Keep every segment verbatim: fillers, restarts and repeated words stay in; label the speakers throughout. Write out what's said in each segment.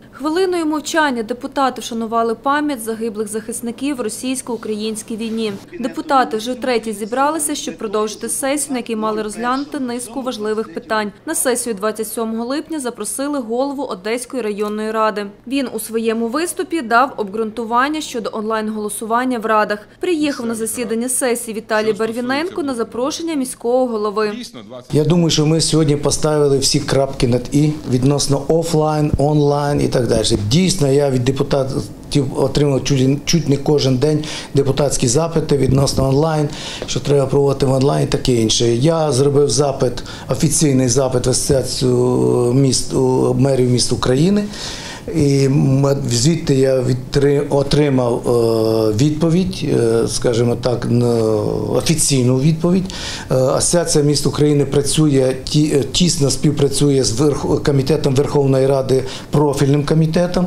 Speaker 1: Хвилиною мовчання депутати вшанували пам'ять загиблих захисників в російсько-українській війні. Депутати вже втретє зібралися, щоб продовжити сесію, на якій мали розглянути низку важливих питань. На сесію двадцять сьомого липня запросили голову Одеської районної ради. Він у своєму виступі дав обґрунтування щодо онлайн-голосування в радах. Приїхав на засідання сесії Віталій Барвіненко на запрошення міського голови.
Speaker 2: Я думаю, що ми сьогодні поставили всі крапки над «і» відносно офлайн, онлайн і так далі. Дійсно, я від депутатів отримав чуть не кожен день депутатські запити відносно онлайн, що треба проводити в онлайн і таке інше. Я зробив запит, офіційний запит в Асоціацію міст, мерів міст України. І звідти я отримав відповідь, скажімо так, офіційну відповідь. Асоціація міст України працює, тісно співпрацює з комітетом Верховної Ради, профільним комітетом.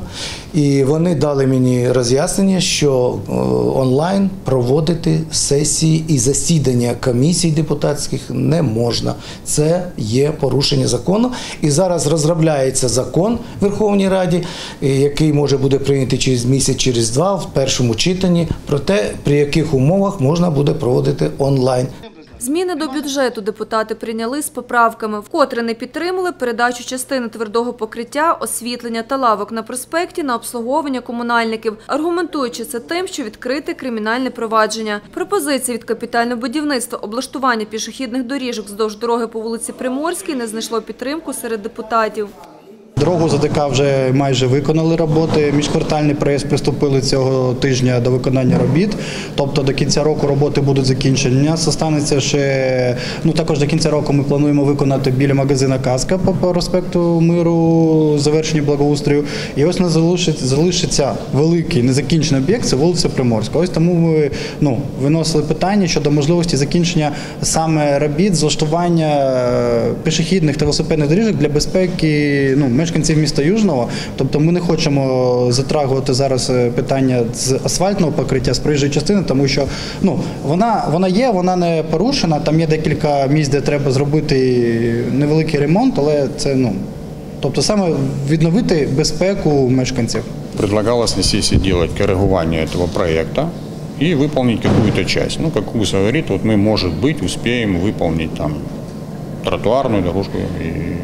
Speaker 2: І вони дали мені роз'яснення, що онлайн проводити сесії і засідання комісій депутатських не можна. Це є порушення закону. І зараз розробляється закон в Верховній Раді, який може бути прийнятий через місяць, через два, в першому читанні, про те, при яких умовах можна буде проводити онлайн.
Speaker 1: Зміни до бюджету депутати прийняли з поправками, вкотре не підтримали передачу частини твердого покриття, освітлення та лавок на проспекті на обслуговування комунальників, аргументуючи це тим, що відкрите кримінальне провадження. Пропозиції від капітального будівництва облаштування пішохідних доріжок вздовж дороги по вулиці Приморській не знайшло підтримку серед депутатів.
Speaker 3: Дорогу з АДК вже майже виконали роботи. Міжквартальний проєкт приступили цього тижня до виконання робіт. Тобто до кінця року роботи будуть закінчені. У нас останеться ще, ну також до кінця року ми плануємо виконати біля магазина «Казка» по проспекту Миру, завершення благоустрою. І ось у нас залишиться, залишиться великий незакінчений об'єкт, це вулиця Приморська. Ось тому ми ну, виносили питання щодо можливості закінчення саме робіт з влаштування пішохідних та велосипедних доріжок для безпеки ну, мешканців міста Южного. Тобто ми не хочемо затрагувати зараз питання з асфальтного покриття, з проїжджої частини, тому що ну, вона, вона є, вона не порушена, там є декілька місць, де треба зробити невеликий ремонт, але це, ну, тобто саме відновити безпеку мешканців.
Speaker 4: Предлагалось на сессии делать корректирование этого проекта и выполнить какую-то часть. Ну, как УС говорит, вот мы, может быть, успеем выполнить там тротуарную дорожку и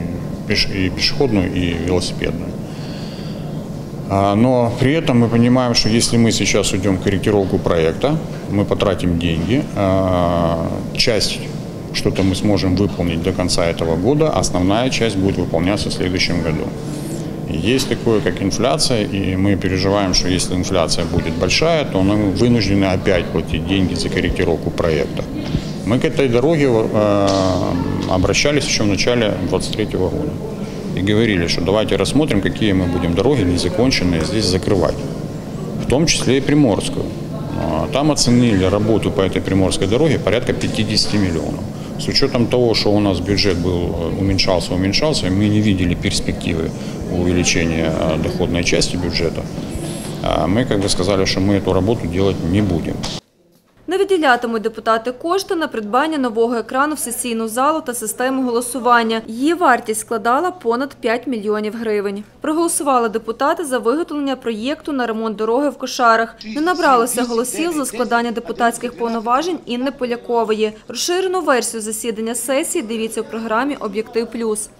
Speaker 4: и пешеходную, и велосипедную. Но при этом мы понимаем, что если мы сейчас уйдем в корректировку проекта, мы потратим деньги, часть что-то мы сможем выполнить до конца этого года, основная часть будет выполняться в следующем году. Есть такое, как инфляция, и мы переживаем, что если инфляция будет большая, то мы вынуждены опять платить деньги за корректировку проекта. Мы к этой дороге обращались еще в начале двадцать третьего года и говорили, что давайте рассмотрим, какие мы будем дороги незаконченные здесь закрывать, в том числе и Приморскую. Там оценили работу по этой Приморской дороге порядка пятидесяти миллионов. С учетом того, что у нас бюджет был уменьшался, уменьшался, мы не видели перспективы увеличения доходной части бюджета, мы как бы сказали, что мы эту работу делать не будем.
Speaker 1: Не виділятимуть депутати кошти на придбання нового екрану в сесійну залу та систему голосування. Її вартість складала понад п'ять мільйонів гривень. Проголосували депутати за виготовлення проєкту на ремонт дороги в Кошарах. Не набралося голосів за складання депутатських повноважень Інни Полякової. Розширену версію засідання сесії дивіться в програмі «Об'єктив плюс».